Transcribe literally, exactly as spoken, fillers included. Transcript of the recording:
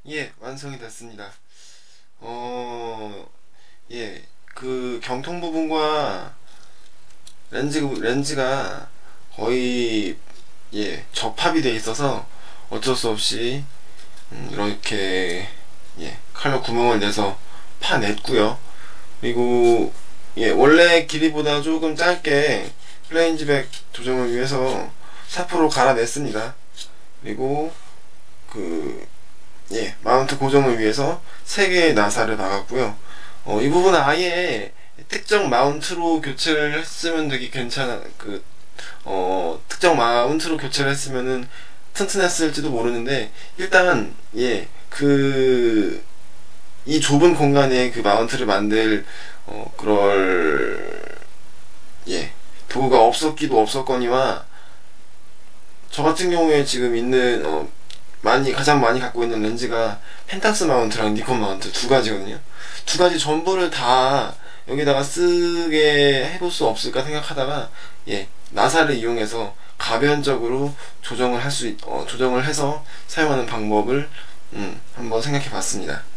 예, 완성이 됐습니다. 어, 예, 그 경통 부분과 렌즈, 렌즈가 거의, 예, 접합이 돼 있어서 어쩔 수 없이, 음, 이렇게, 예, 칼로 구멍을 내서 파냈고요. 그리고, 예, 원래 길이보다 조금 짧게 플레인지백 조정을 위해서 샤프로 갈아냈습니다. 그리고, 그, 예, 마운트 고정을 위해서 세 개의 나사를 박았고요. 어, 이 부분은 아예 특정 마운트로 교체를 했으면 되게 괜찮아, 그, 어, 특정 마운트로 교체를 했으면은 튼튼했을지도 모르는데, 일단, 예, 그, 이 좁은 공간에 그 마운트를 만들, 어, 그럴, 예, 도구가 없었기도 없었거니와, 저 같은 경우에 지금 있는, 어, 많이 가장 많이 갖고 있는 렌즈가 펜탁스 마운트랑 니콘 마운트 두 가지거든요. 두 가지 전부를 다 여기다가 쓰게 해볼 수 없을까 생각하다가, 예, 나사를 이용해서 가변적으로 조정을 할 수, 어, 조정을 해서 사용하는 방법을 음, 한번 생각해 봤습니다.